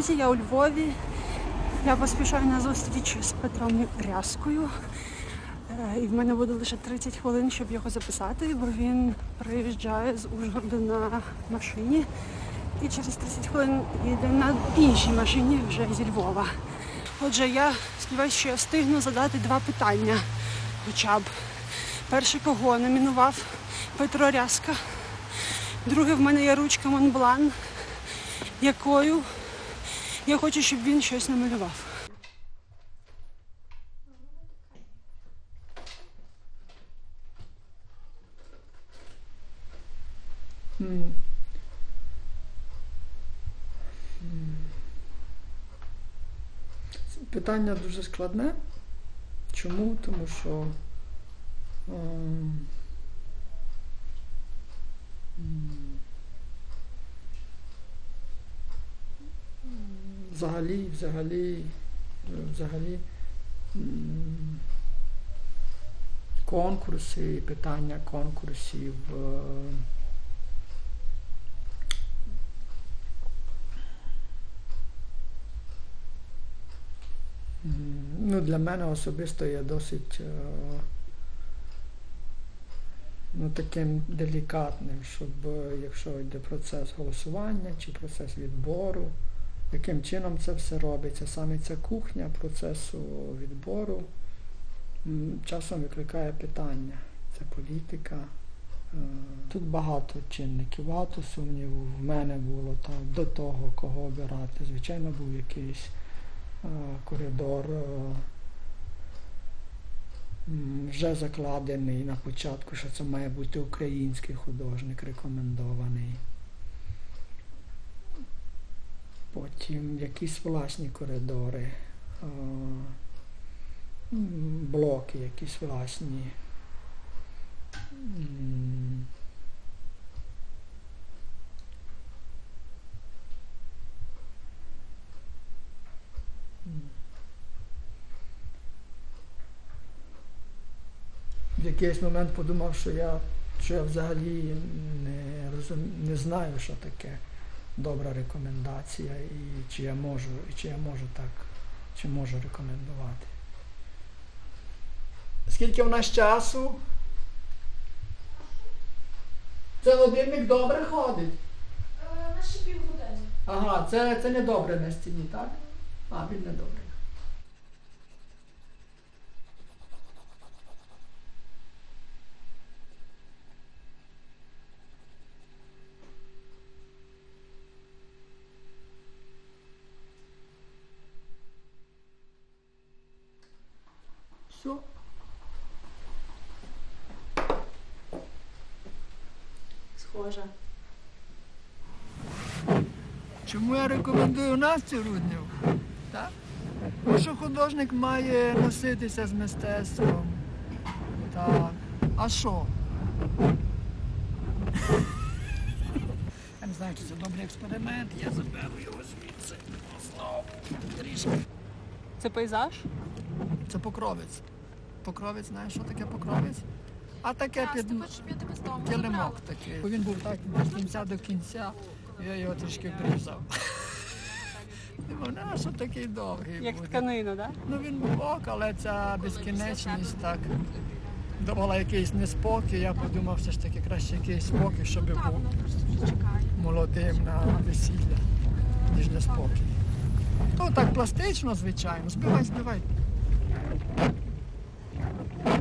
друзі, я у Львові. Я поспішаю на зустріч з Петром Рязкою. І в мене буде лише 30 хвилин, щоб його записати, бо він приїжджає з Ужгорода на машині. І через 30 хвилин їде на іншій машині вже зі Львова. Отже, я сподіваюся, що я встигну задати 2 питання хоча б. Перше, кого номінував Петро Рязка. Друге, в мене є ручка Монблан, якою я хочу, щоб він щось намалював. Питання дуже складне. Чому? Тому що взагалі конкурси, питання конкурсів для мене особисто є досить таким делікатним, щоб якщо йде процес голосування чи процес відбору, яким чином це все робиться. Саме ця кухня процесу відбору часом викликає питання. Це політика. Тут багато чинників, багато сумнівів. В мене було до того, кого обирати. Звичайно, був якийсь коридор вже закладений на початку, що це має бути український художник, рекомендований. Потім якісь власні коридори, блоки якісь власні. В якийсь момент подумав, що я взагалі не знаю, що таке добра рекомендація і чи я можу рекомендувати. Скільки в нас часу? Це годинник добре ходить? На ще півгодини. Ага, це не добре на стіні, так? А, він не добре. Все. Схоже. Чому я рекомендую Настю Руднєв? Так? Тому що художник має носитися з мистецтвом. Так. А що? Я не знаю, чи це добрий експеримент, я заберу його звідси. Знову. Трішки. Це пейзаж? Це Покровець. Покровець, знаєш, що таке Покровець? А таке килимок такий. Він був так від кінця до кінця, я його трішки обрізав. Вона що такий довгий. Як буде. тканина, так? Ну він мовок, але ця безкінечність так давала якийсь неспокій. Я подумав, все ж таки краще якийсь спокій, щоб був молодим на весілля, ніж неспокій. Ну так пластично, звичайно. Збивай.